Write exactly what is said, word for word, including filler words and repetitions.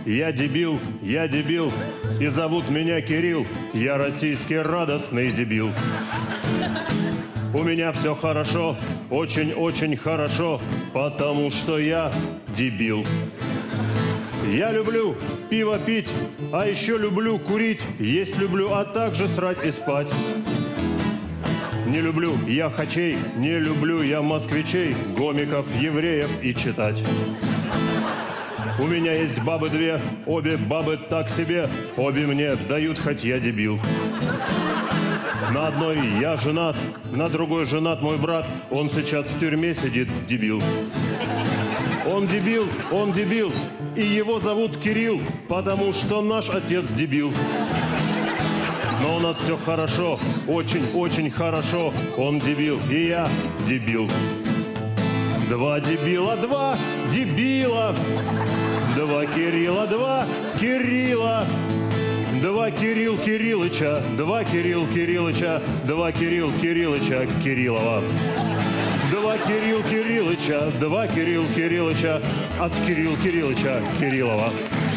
я дебил, я дебил, и зовут меня Кирилл, я российский радостный дебил. У меня все хорошо, очень-очень хорошо, потому что я дебил. Я люблю пиво пить, а еще люблю курить, есть люблю, а также срать и спать. Не люблю я хачей, не люблю я москвичей, гомиков, евреев и читать. У меня есть бабы две, обе бабы так себе, обе мне дают, хоть я дебил. На одной я женат, на другой женат мой брат, он сейчас в тюрьме сидит, дебил. Он дебил, он дебил, и его зовут Кирилл, потому что наш отец дебил. Но у нас все хорошо, очень-очень хорошо, он дебил, и я дебил. Два дебила, два дебила, два Кирилла, два Кирилла. Два Кирилл Кириллыча, два Кирилл Кириллыча, два Кирилл Кириллыча Кириллова. Два Кирилл Кириллыча, два Кирилл Кириллыча от Кирилл Кириллыча Кириллова.